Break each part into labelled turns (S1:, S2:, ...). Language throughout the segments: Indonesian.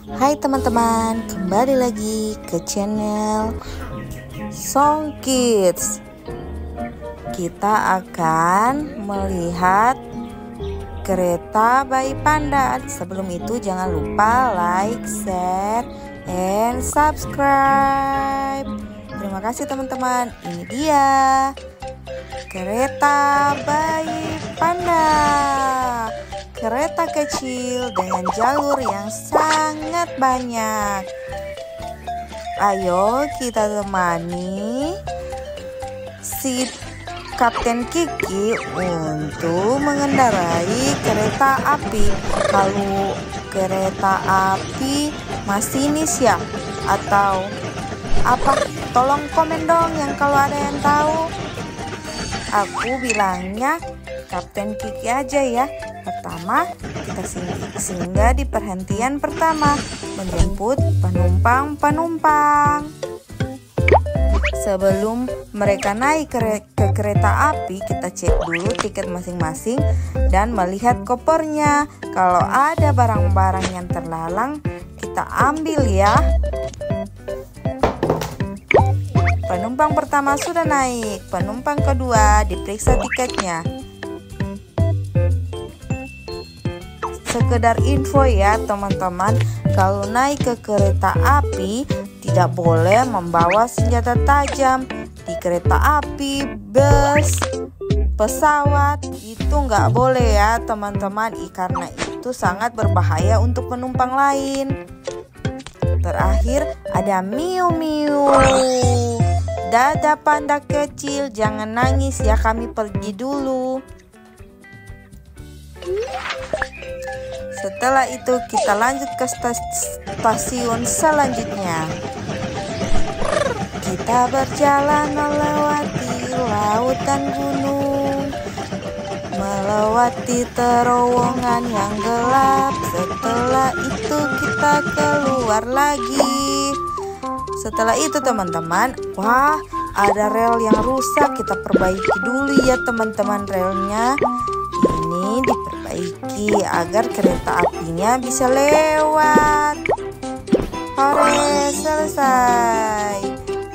S1: Hai teman-teman, kembali lagi ke channel Song Kids. Kita akan melihat kereta bayi panda. Sebelum itu jangan lupa like, share, and subscribe. Terima kasih teman-teman. Ini dia kereta bayi panda. Kereta kecil dengan jalur yang sangat banyak. Ayo kita temani si Kapten Kiki untuk mengendarai kereta api. Kalau kereta api masinis ya, atau apa? Tolong komen dong yang kalau ada yang tahu. Aku bilangnya Kapten Kiki aja ya. Pertama, kita singgah di perhentian pertama, menjemput penumpang-penumpang. Sebelum mereka naik ke kereta api, kita cek dulu tiket masing-masing dan melihat kopernya. Kalau ada barang-barang yang terlalang, kita ambil ya. Penumpang pertama sudah naik, penumpang kedua diperiksa tiketnya. Sekedar info ya teman-teman, kalau naik ke kereta api tidak boleh membawa senjata tajam. Di kereta api, bus, pesawat itu nggak boleh ya teman-teman, karena itu sangat berbahaya untuk penumpang lain. Terakhir ada Miu Miu. Dadah panda kecil, jangan nangis ya, kami pergi dulu. Setelah itu kita lanjut ke stasiun selanjutnya. Kita berjalan melewati laut dan gunung, melewati terowongan yang gelap. Setelah itu kita keluar lagi. Setelah itu teman-teman, wah ada rel yang rusak. Kita perbaiki dulu ya teman-teman relnya. Ini diperbaiki agar kereta apinya bisa lewat. Hore, selesai.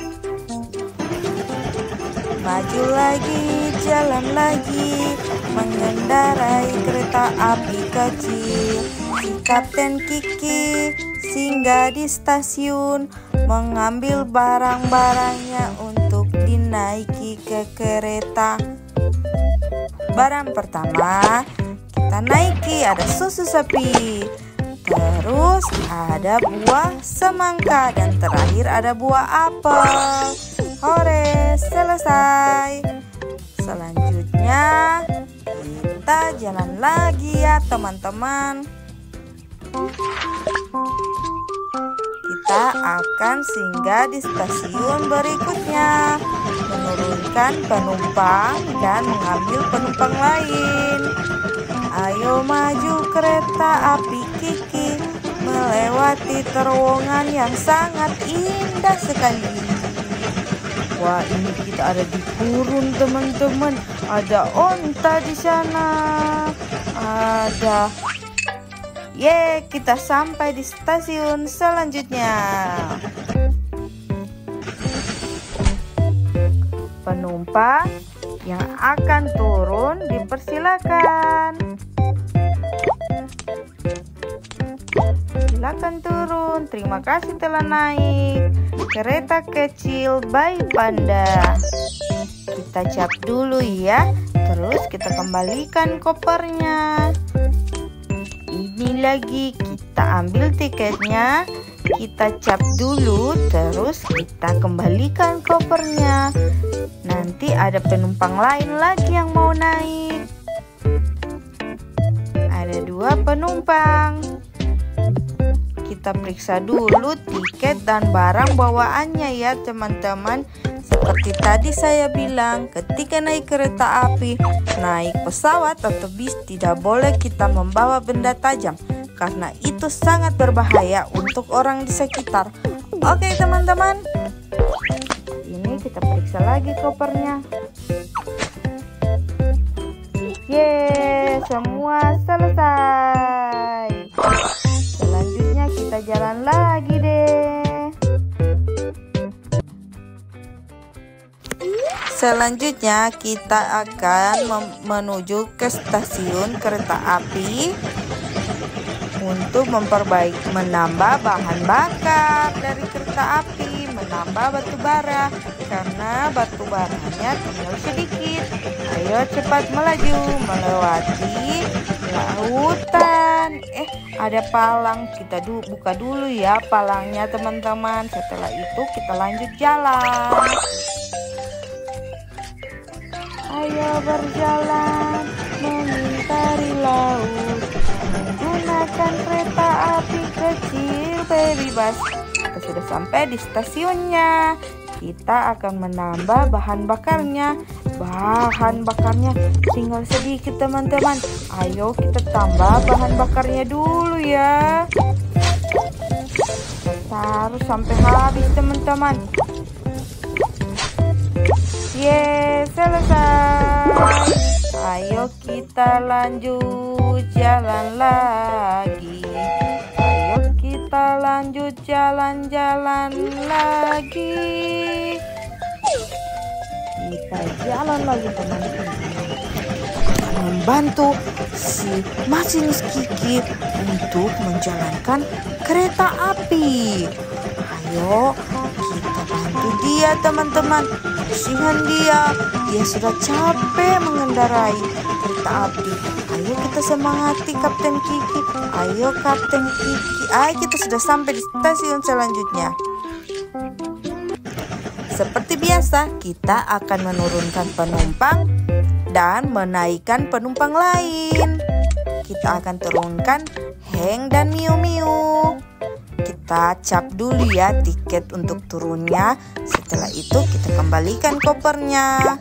S1: Maju lagi, jalan lagi, mengendarai kereta api kecil. Si Kapten Kiki singgah di stasiun, mengambil barang-barangnya untuk dinaiki ke kereta. Barang pertama kita naiki ada susu sapi, terus ada buah semangka, dan terakhir ada buah apel. Hore, selesai. Selanjutnya kita jalan lagi ya teman-teman. Kita akan singgah di stasiun berikutnya, menurunkan penumpang dan mengambil penumpang lain. Ayo maju kereta api Kiki, melewati terowongan yang sangat indah sekali. Wah, ini kita ada di gurun teman-teman. Ada onta di sana. Ada. Ye, kita sampai di stasiun selanjutnya. Penumpang yang akan turun dipersilakan. Silakan turun. Terima kasih telah naik kereta kecil bayi panda. Kita cap dulu ya. Terus kita kembalikan kopernya. Ini lagi kita ambil tiketnya, kita cap dulu, terus kita kembalikan kopernya. Nanti ada penumpang lain lagi yang mau naik. Ada 2 penumpang. Kita periksa dulu tiket dan barang bawaannya ya teman-teman. Seperti tadi saya bilang, ketika naik kereta api, naik pesawat atau bis, tidak boleh kita membawa benda tajam, karena itu sangat berbahaya untuk orang di sekitar. Oke teman-teman, ini kita periksa lagi kopernya. Yeay, semua selesai. Selanjutnya kita kita jalan lagi deh. Selanjutnya kita akan menuju ke stasiun kereta api untuk menambah bahan bakar dari kereta api, menambah batu bara karena batu baranya tinggal sedikit. Ayo cepat melaju melewati lautan. Ada palang, kita buka dulu ya palangnya teman-teman. Setelah itu kita lanjut jalan. Ayo berjalan mengitari laut menggunakan kereta api kecil baby bus. Kita sudah sampai di stasiunnya. Kita akan menambah bahan bakarnya. Bahan bakarnya tinggal sedikit teman-teman. Ayo kita tambah bahan bakarnya dulu ya. Harus sampai habis teman-teman. Selesai. Ayo kita lanjut jalan lagi. Ayo kita lanjut jalan-jalan lagi. Kita jalan lagi teman-teman. Membantu si masinis Kiki untuk menjalankan kereta api. Ayo kita bantu dia teman-teman. Kasihan dia sudah capek mengendarai kereta api. Ayo kita semangati Kapten Kiki. Ayo Kapten Kiki. Kita sudah sampai di stasiun selanjutnya. Seperti biasa, kita akan menurunkan penumpang dan menaikkan penumpang lain. Kita akan turunkan Heng dan Miu Miu. Kita cap dulu ya tiket untuk turunnya. Setelah itu kita kembalikan kopernya.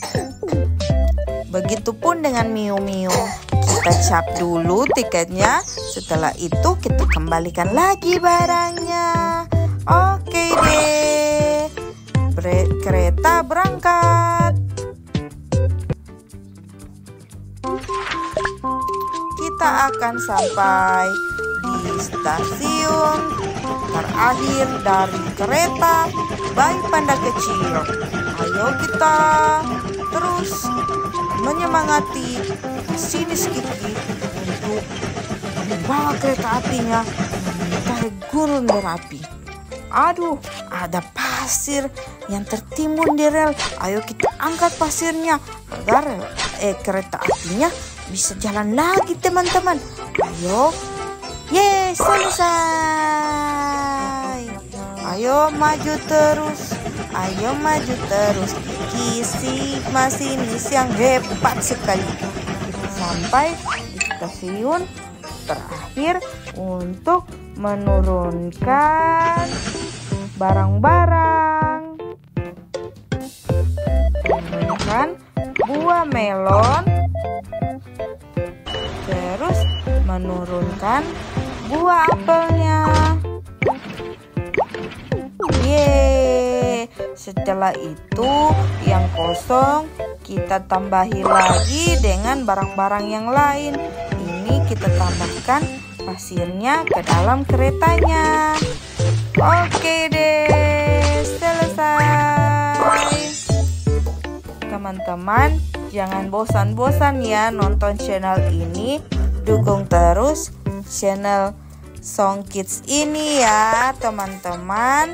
S1: Begitupun dengan Miu Miu. Kita cap dulu tiketnya. Setelah itu kita kembalikan lagi barangnya. Oke deh. Kereta berangkat. Kita akan sampai di stasiun terakhir dari kereta bayi panda kecil. Ayo kita terus menyemangati masinis Kiki untuk membawa kereta apinya mengintai gurun berapi. Aduh, ada pasir yang tertimbun di rel. Ayo kita angkat pasirnya agar kereta apinya bisa jalan lagi teman-teman. Ayo. Selesai. Ayo maju terus. Ayo maju terus. Kiki si masinis yang hebat sekali. Kita sampai di stasiun terakhir untuk menurunkan barang-barang. Menurunkan buah melon. Terus menurunkan buah apelnya. Setelah itu yang kosong kita tambahi lagi dengan barang-barang yang lain. Ini kita tambahkan pasirnya ke dalam keretanya. Oke deh, selesai. Teman-teman, jangan bosan-bosan ya nonton channel ini. Dukung terus channel Song Kids ini ya teman-teman.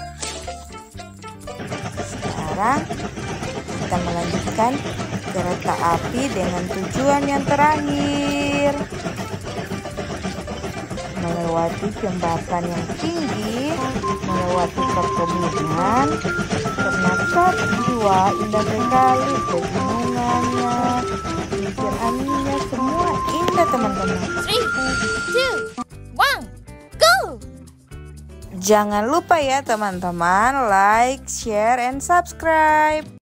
S1: Sekarang kita melanjutkan kereta api dengan tujuan yang terakhir. Melewati jembatan yang tinggi, melewati perkebunan, ternyata jiwa indah sekali pegunungannya, pikir anginnya semua indah teman-teman.
S2: 3, 2, 1, go!
S1: Jangan lupa ya teman-teman, like, share, and subscribe.